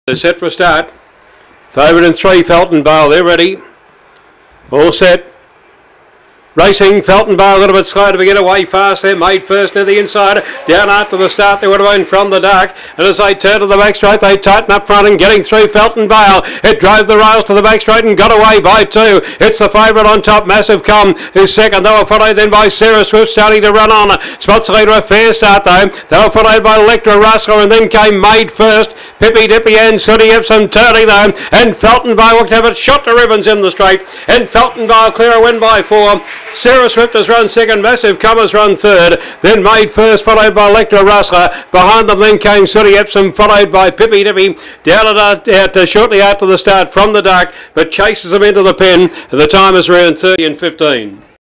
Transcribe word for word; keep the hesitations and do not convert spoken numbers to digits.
They're set for a start. Favourite in three, Felton Vale. They're ready. All set. Racing, Felton Vale a little bit slow to begin away fast. They're made first near the inside. Down after the start, they would have been from the dark. And as they turn to the back straight, they tighten up front and getting through Felton Vale. It drove the rails to the back straight and got away by two. It's the favourite on top, Massive Com, who's second. They were followed then by Sarah Swift starting to run on. Spots leader a fair start though. They were followed by Electra Rustler and then came Made First. Pippy Dippy and Sooty Epsom turning though. And Felton Vale looked to have it shot to ribbons in the straight. And Felton Vale clear a win by four. Sarah Swift has run second, Massive Com has run third, then Made First, followed by Electra Rustler. Behind them then came Sooty Epsom, followed by Pippy Dippy, down and out uh, shortly after the start from the dark, but chases them into the pen. The time is around thirty and fifteen.